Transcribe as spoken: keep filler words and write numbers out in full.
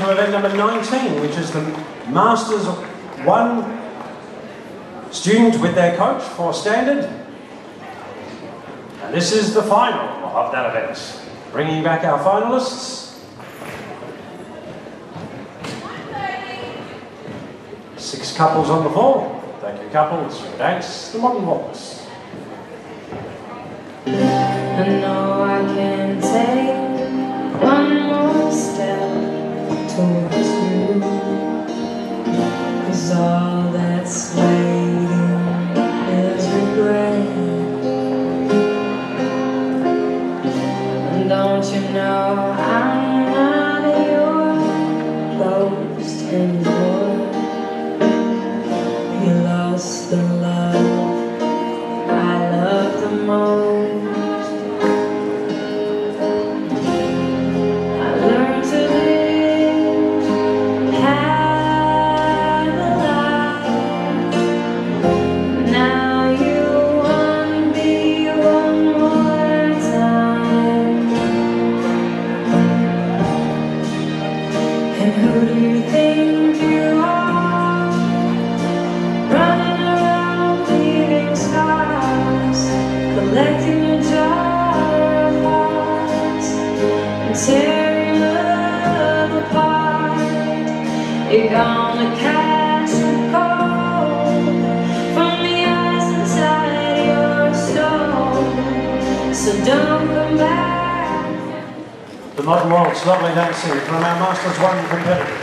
to event number nineteen, which is the Masters one student with their coach for standard. And this is the final of that event. Bringing back our finalists. Six couples on the floor. Thank you, couples. Dance the modern waltz. I know I can take one more step towards you, 'cause all that's waiting is regret. And don't you know I'm not your ghost anymore? You lost the love I love the most. And who do you think you are, running around leaving scars, collecting a jar of hearts and tearing love apart? You're gonna catch the cold from the ice inside your soul, so don't come back. The modern waltz, lovely dancing from our Masters one competitors.